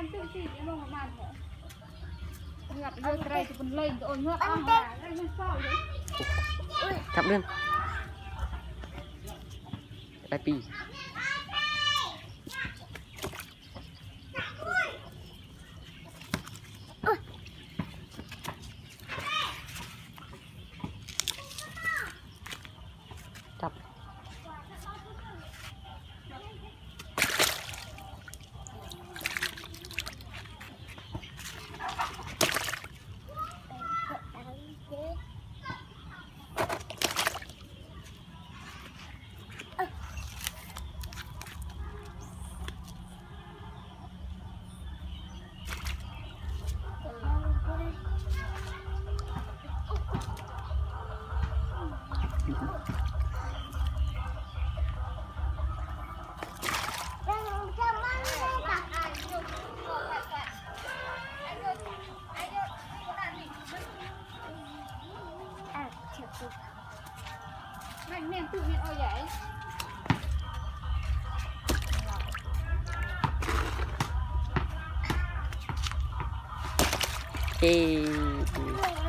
มันตื้อตีนี่ลงมาเหรอเหงือกเยอะอะไรจะเป็นเลยโอ้ยเหงือกอ่ะได้ยังเศร้าเลย Thắp lên Đại pi Chập Mạnh mẽ tự nhiên ôi vậy. Ê